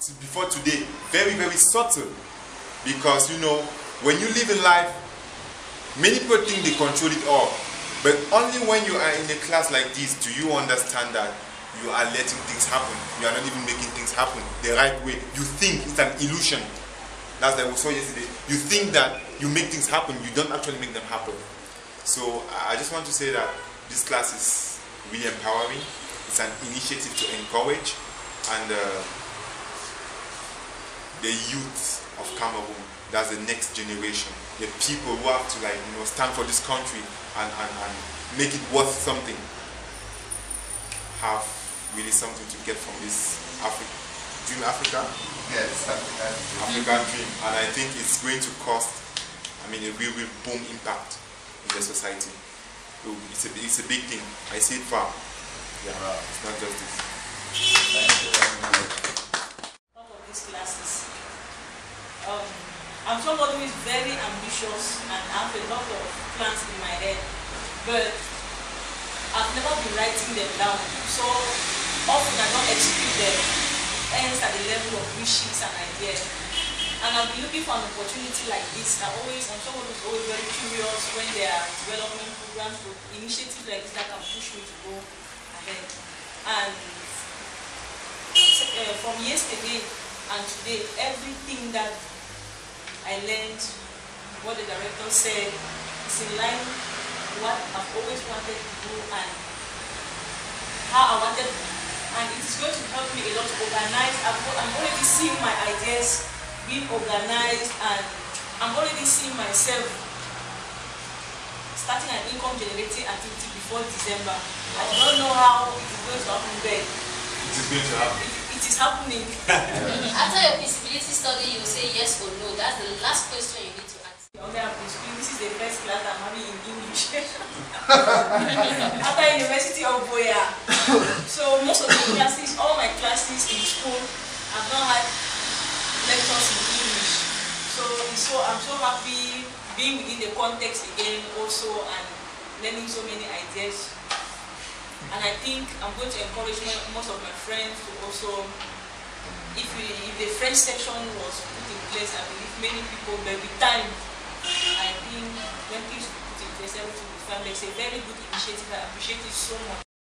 before today, very, very subtle. Because, you know, when you live in life, many people think they control it all. But only when you are in a class like this do you understand that you are letting things happen. You are not even making things happen the right way. You think it's an illusion. That's like we saw yesterday. You think that you make things happen, you don't actually make them happen. So I just want to say that this class is really empowering. It's an initiative to encourage, and the youth of Cameroon, that's the next generation, the people who have to, like, you know, stand for this country and make it worth something, have really something to get from this Dream Africa? Yes, African dream. And I think it's going to cost, I mean, a real boom impact in the society. It's a big thing. I see it far. Yeah, it's not just this. Thank you very much. Out of these classes, I'm somebody who is very ambitious and I have a lot of plans in my head, but I've never been writing them down. So often I don't execute them, ends at the level of wishes and ideas. And I've been looking for an opportunity like this. I'm someone who's always very curious when there are development programs or initiatives like this that can push me to go ahead. And from yesterday and today, everything that I learned, what the director said, is in line with what I've always wanted to do and how I wanted to. And it is going to help me a lot to organize. I'm already seeing my ideas being organized, and I'm already seeing myself starting an income generating activity before December. I do not know how it is going to happen then. It is going to happen. It is happening. After your feasibility study, you say yes or no. That's the last question you need to ask. This is the first class I'm having in English. After University of Boya. So most of the classes, all my classes in school, I've not had lectures in English. So I'm so happy being within the context again also and learning so many ideas. And I think I'm going to encourage most of my friends to also, if the French section was put in place, I believe many people, but with time, I think when things put in place, everything will be fine. It's a very good initiative. I appreciate it so much.